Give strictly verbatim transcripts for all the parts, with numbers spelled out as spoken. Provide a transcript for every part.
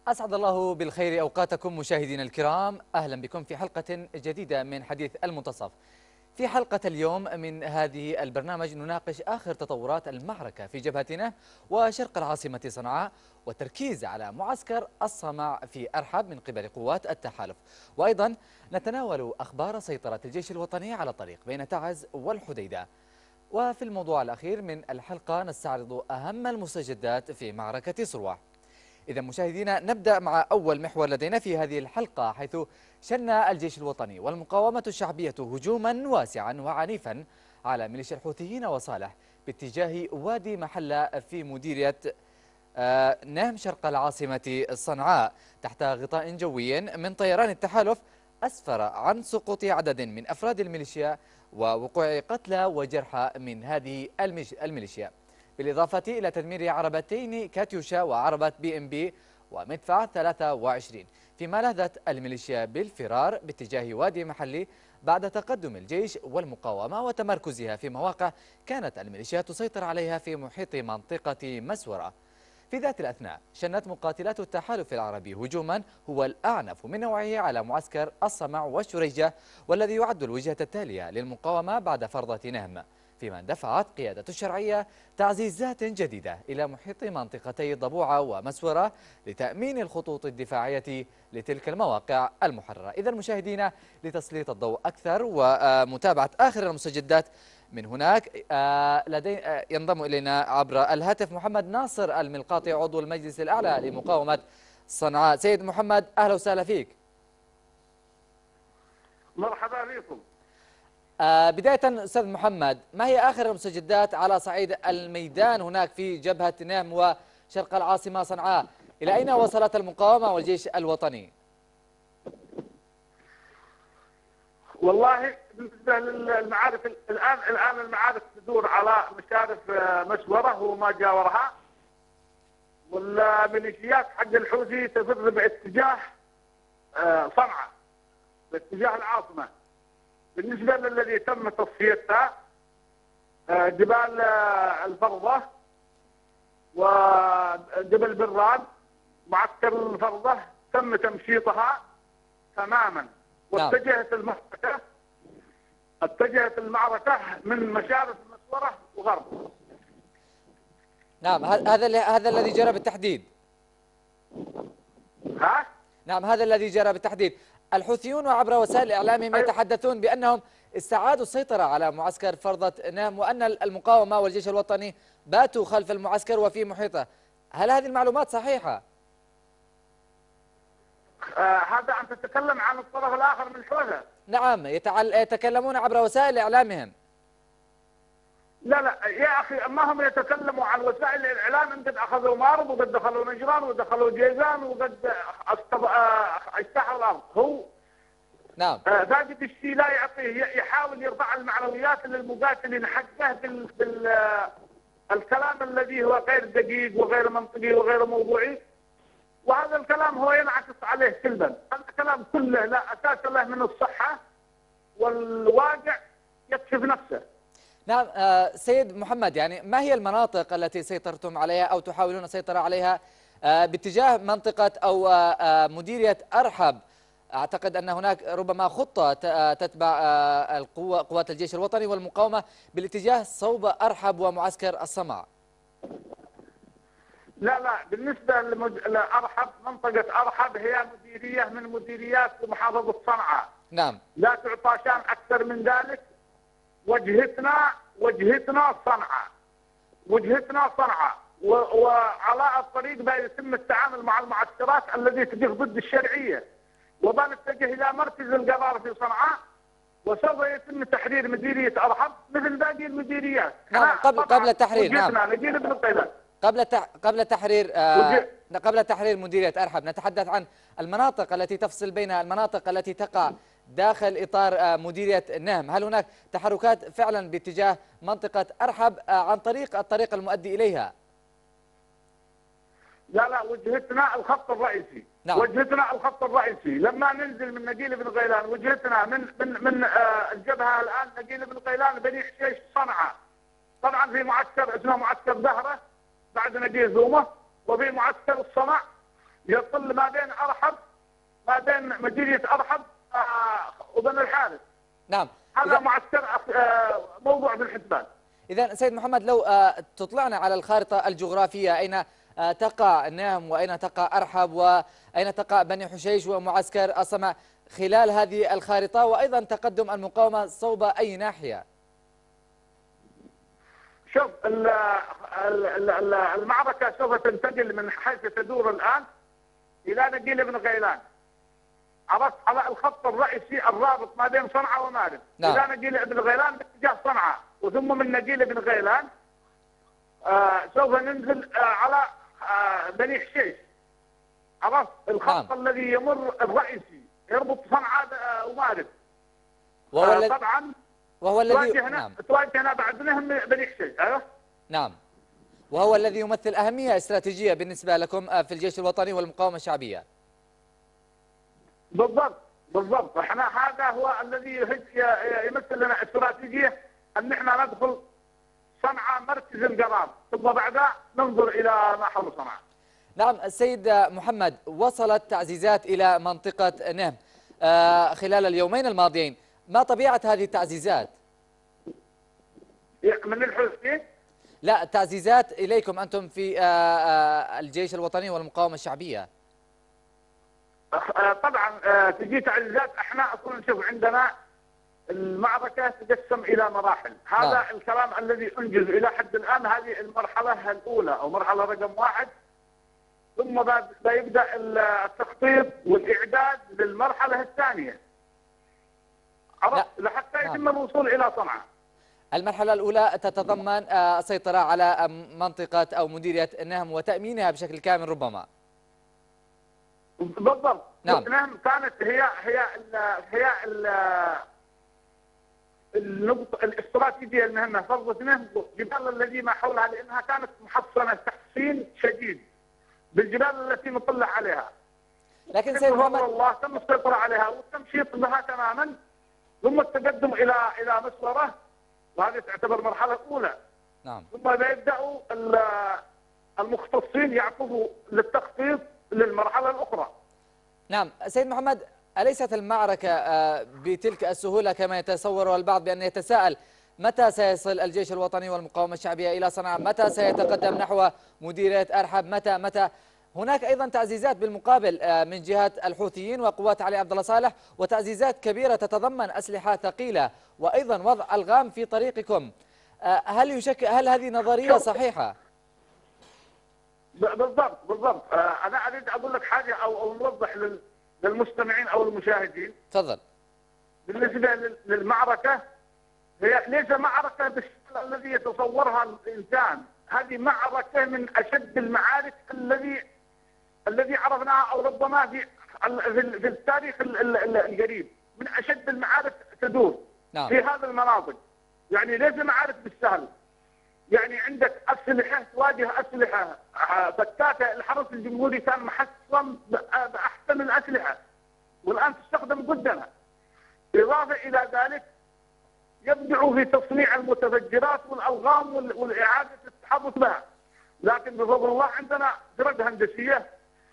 أسعد الله بالخير أوقاتكم مشاهدينا الكرام، أهلا بكم في حلقة جديدة من حديث المنتصف. في حلقة اليوم من هذه البرنامج نناقش آخر تطورات المعركة في جبهتنا وشرق العاصمة صنعاء، والتركيز على معسكر الصمع في أرحب من قبل قوات التحالف، وأيضا نتناول أخبار سيطرة الجيش الوطني على الطريق بين تعز والحديدة. وفي الموضوع الأخير من الحلقة نستعرض أهم المستجدات في معركة صروة. إذا مشاهدينا نبدأ مع أول محور لدينا في هذه الحلقة، حيث شن الجيش الوطني والمقاومة الشعبية هجوما واسعا وعنيفا على ميليشيا الحوثيين وصالح باتجاه وادي محلة في مديرية آه نهم شرق العاصمة صنعاء تحت غطاء جوي من طيران التحالف، أسفر عن سقوط عدد من أفراد الميليشيا ووقوع قتلى وجرحى من هذه الميليشيا، بالإضافة إلى تدمير عربتين كاتيوشا وعربة بي ام بي ومدفع ثلاثة وعشرين، فيما لهثت الميليشيا بالفرار باتجاه وادي محلي بعد تقدم الجيش والمقاومة وتمركزها في مواقع كانت الميليشيا تسيطر عليها في محيط منطقة مسورة. في ذات الأثناء شنت مقاتلات التحالف العربي هجوما هو الأعنف من نوعه على معسكر الصمع والشريجة، والذي يعد الوجهة التالية للمقاومة بعد فرضة نهم، فيما دفعت قيادة الشرعية تعزيزات جديدة إلى محيط منطقتي ضبوعة ومسورة لتأمين الخطوط الدفاعية لتلك المواقع المحررة. إذا مشاهدينا، لتسليط الضوء أكثر ومتابعة آخر المستجدات من هناك لدي ينضم إلينا عبر الهاتف محمد ناصر الملقاطي عضو المجلس الأعلى لمقاومة صنعاء. سيد محمد، أهلا وسهلا فيك. مرحبا بكم. آه بداية أستاذ محمد، ما هي آخر المستجدات على صعيد الميدان هناك في جبهة نهم وشرق العاصمة صنعاء؟ إلى أين وصلت المقاومة والجيش الوطني؟ والله بالنسبة للمعارف الآن الآن المعارف تدور على مشارف مسورة وما جاورها، والميليشيات حق الحوثي تفر باتجاه صنعاء باتجاه العاصمة. بالنسبة للذي تم تصفيتها جبال الفرضة وجبل براد، معسكر الفرضة تم تمشيطها تماما، واتجهت المعركة اتجهت المعركة من مشارف مسورة وغرب. نعم، هذا هذا الذي جرى بالتحديد. ها؟ نعم، هذا الذي جرى بالتحديد. الحوثيون وعبر وسائل إعلامهم يتحدثون بأنهم استعادوا السيطرة على معسكر فرضة نهم، وأن المقاومة والجيش الوطني باتوا خلف المعسكر وفي محيطه. هل هذه المعلومات صحيحة؟ آه هذا أنت تتكلم عن الطرف الآخر من الحوثة. نعم، يتكلمون عبر وسائل إعلامهم. لا لا يا أخي، ما هم يتكلموا عن وسائل الإعلام، أنت أخذوا مارب وقد دخلوا نجران ودخلوا جيزان وقد اجتاحوا الأرض. هو نعم فاقد الشيء لا يعطيه، يحاول يرفع المعنويات للمقاتلين حقه بال بال الكلام الذي هو غير دقيق وغير منطقي وغير موضوعي، وهذا الكلام هو ينعكس عليه سلبا. هذا الكلام كله لا أساس له من الصحة، والواقع يكشف نفسه. نعم آه سيد محمد، يعني ما هي المناطق التي سيطرتم عليها أو تحاولون السيطرة عليها آه باتجاه منطقة أو آه مديرية أرحب؟ أعتقد أن هناك ربما خطة تتبع القوة قوات الجيش الوطني والمقاومة بالاتجاه صوب أرحب ومعسكر الصمع. لا لا بالنسبة لأرحب، منطقة أرحب هي مديرية من مديريات محافظة صنعاء. نعم. لا تعطى شان أكثر من ذلك. وجهتنا وجهتنا صنعاء وجهتنا صنعاء وعلى الطريق بيتم التعامل مع المعسكرات التي تقف ضد الشرعية، وبنتجه إلى مركز القرار في صنعاء، وسوف يتم تحرير مديرية أرحب مثل باقي المديريات. نعم قبل قبل التحرير. نعم نجيل بن قيلان. قبل قبل تحرير آه قبل تحرير مديرية أرحب نتحدث عن المناطق التي تفصل بينها، المناطق التي تقع داخل إطار آه مديرية نهم. هل هناك تحركات فعلا باتجاه منطقة أرحب آه عن طريق الطريق المؤدي إليها؟ لا لا وجهتنا الخط الرئيسي. نعم. وجهتنا الخط الرئيسي لما ننزل من نجيل بن قيلان، وجهتنا من من من آه الجبهة الآن نجيل بن قيلان بني حشيش صنعاء. طبعا في معسكر اسمه معسكر زهرة بعد نجيل زومة، وفي معسكر الصنع يصل ما بين أرحب ما بين مديرية أرحب آه وبن الحارث. نعم. هذا معسكر آه موضوع بالحسبان. إذا سيد محمد لو آه تطلعنا على الخارطة الجغرافية، أين آه تقع نهم وأين تقع أرحب وأين تقع بني حشيش ومعسكر الصمع خلال هذه الخارطة، وأيضا تقدم المقاومة صوب أي ناحية؟ شوف المعركة سوف تنتقل من حيث تدور الآن إلى نقيل بن غيلان، عرفت، على الخط الرئيسي الرابط ما بين صنعاء ومارب. نعم. إلى نقيل بن غيلان باتجاه صنعاء، وثم من نقيل بن غيلان آه سوف ننزل آه على آه بني حشيش، عرفت، الخط نعم. الذي يمر الرئيسي يربط صنعاء آه ومارب. وهو آه طبعا وهو الذي تواجهنا نعم. تواجهنا بعد نهم بني حشيش. ايوه نعم، وهو الذي يمثل أهمية استراتيجية بالنسبة لكم في الجيش الوطني والمقاومة الشعبية. بالضبط بالضبط، احنا هذا هو الذي يمثل لنا استراتيجية ان احنا ندخل صنعاء مركز القرار، ثم بعدها ننظر الى ما حول صنعاء. نعم السيد محمد، وصلت تعزيزات الى منطقة نهم خلال اليومين الماضيين، ما طبيعة هذه التعزيزات؟ من الحوثيين؟ لا، تعزيزات إليكم أنتم في الجيش الوطني والمقاومة الشعبية. طبعا تجي تعزيزات، احنا اصلا شوف عندنا المعركة تقسم إلى مراحل، هذا نعم. الكلام الذي أنجز إلى حد الآن هذه المرحلة الأولى أو مرحلة رقم واحد، ثم بيبدأ التخطيط والإعداد للمرحلة الثانية، عرفت، لحتى يتم نعم. الوصول إلى صنعاء. المرحلة الأولى تتضمن السيطرة على منطقة أو مديرية نهم وتأمينها بشكل كامل ربما. بالضبط. نعم. نهم كانت هي هي ال هي ال النقطة الاستراتيجية المهمة، فرضت نهم الجبال التي ما حولها، لأنها كانت محصنة تحصين شديد بالجبال التي نطلع عليها. لكن سيد محمد الله تم السيطرة عليها والتمشيط بها تماما، ثم التقدم إلى إلى مسوره، وهذه تعتبر مرحلة أولى. نعم. ثم يبدأوا المختصين يعقبوا للتخطيط للمرحلة الأخرى. نعم سيد محمد، أليست المعركة بتلك السهولة كما يتصور البعض، بأن يتساءل متى سيصل الجيش الوطني والمقاومة الشعبية إلى صنعاء؟ متى سيتقدم نحو مديرية أرحب؟ متى متى هناك أيضا تعزيزات بالمقابل من جهة الحوثيين وقوات علي عبد الله صالح، وتعزيزات كبيرة تتضمن أسلحة ثقيلة وأيضا وضع ألغام في طريقكم. هل يشكل هل هذه نظرية صحيحة؟ بالضبط بالضبط. أنا أريد أقول لك حاجة أو أو نوضح للمستمعين أو المشاهدين. تفضل. بالنسبة للمعركة، هي ليس معركة بالشكل الذي يتصورها الإنسان، هذه معركة من أشد المعارك الذي الذي عرفناها أو ربما في في التاريخ القريب، من أشد المعارك تدور نعم. في هذه المناطق، يعني ليس معارك بالسهل، يعني عندك أسلحة تواجه أسلحة فتاكة. الحرس الجمهوري كان محصن بأحسن الأسلحة والآن تستخدم قدنا. إضافة إلى ذلك يبدعوا في تصنيع المتفجرات والألغام والإعادة التحرك بها، لكن بفضل الله عندنا فرق هندسية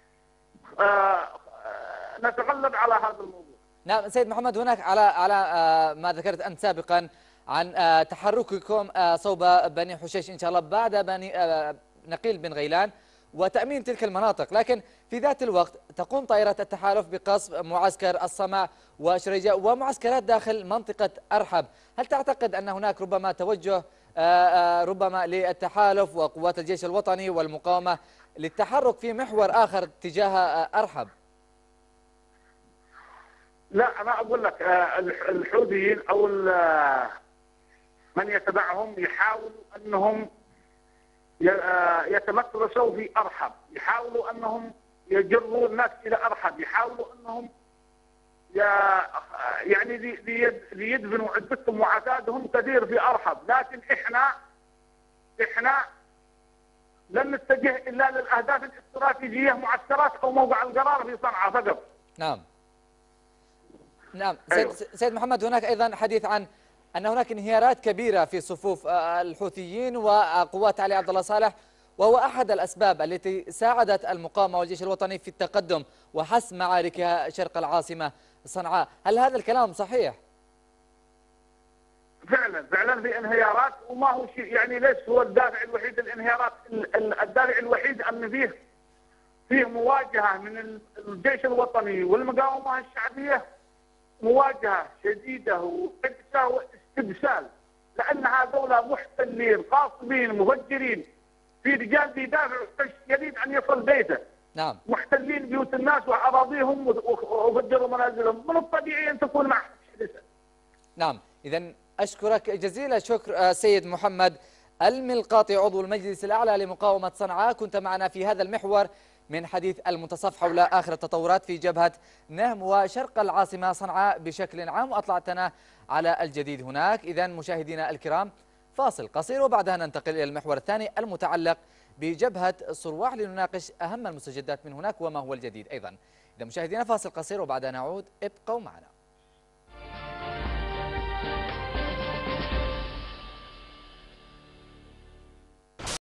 نتغلب على هذا الموضوع. نعم سيد محمد، هناك على على ما ذكرت أنت سابقا عن تحرككم صوب بني حشيش إن شاء الله بعد بني نقيل بن غيلان وتأمين تلك المناطق، لكن في ذات الوقت تقوم طائرة التحالف بقصف معسكر الصمع وشريجة ومعسكرات داخل منطقة أرحب. هل تعتقد أن هناك ربما توجه ربما للتحالف وقوات الجيش الوطني والمقاومة للتحرك في محور آخر تجاه أرحب؟ لا، أنا أقول لك الحوثيين أو من يتبعهم يحاولوا أنهم يتمترسوا في أرحب، يحاولوا أنهم يجروا الناس إلى أرحب، يحاولوا أنهم يعني ليدفنوا عدتهم وعتادهم كثير في أرحب، لكن إحنا إحنا لن نتجه إلا للأهداف الاستراتيجية، معسكرات أو موقع القرار في صنعاء فقط. نعم نعم أيوه. سيد, سيد محمد، هناك أيضا حديث عن أن هناك انهيارات كبيرة في صفوف الحوثيين وقوات علي عبد الله صالح وهو أحد الأسباب التي ساعدت المقاومة والجيش الوطني في التقدم وحسم معاركها شرق العاصمة صنعاء. هل هذا الكلام صحيح؟ فعلا فعلا في انهيارات، وما هو شيء يعني ليش هو الدافع الوحيد الانهيارات. الدافع الوحيد ان فيه فيه مواجهه من الجيش الوطني والمقاومه الشعبيه، مواجهه شديده وقدسه واستبسال، لان هذول محتلين قاصبين مفجرين، في رجال بيدافعوا يريد ان يصل بيته. نعم. محتلين بيوت الناس واراضيهم وفجروا منازلهم، من الطبيعي ان تكون معهم حادثه. نعم، اذا اشكرك جزيل الشكر سيد محمد الملقاطي عضو المجلس الاعلى لمقاومه صنعاء، كنت معنا في هذا المحور من حديث المنتصف حول آخر التطورات في جبهة نهم وشرق العاصمة صنعاء بشكل عام، وأطلعتنا على الجديد هناك. إذن مشاهدينا الكرام فاصل قصير وبعدها ننتقل إلى المحور الثاني المتعلق بجبهة صرواح لنناقش أهم المستجدات من هناك وما هو الجديد أيضا. إذا مشاهدينا فاصل قصير وبعدها نعود، ابقوا معنا.